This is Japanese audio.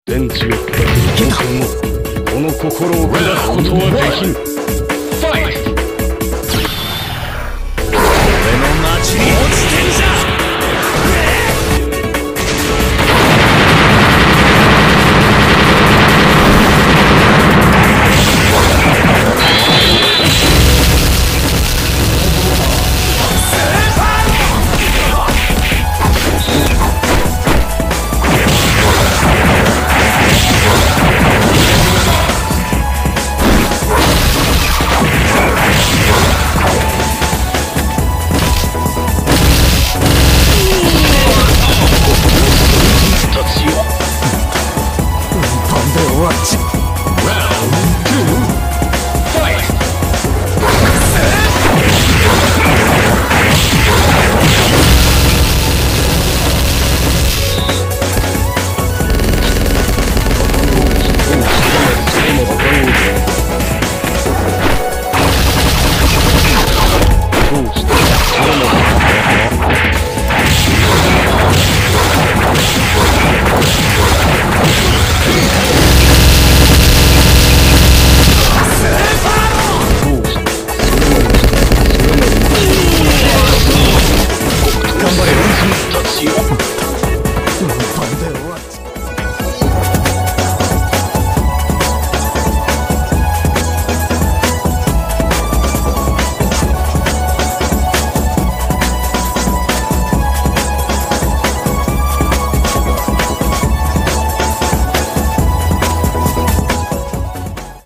電池を砕く本戦もこの心を砕くことはできん。ファイト。 俺の町に落ちてんじゃ。 終わっちゃう。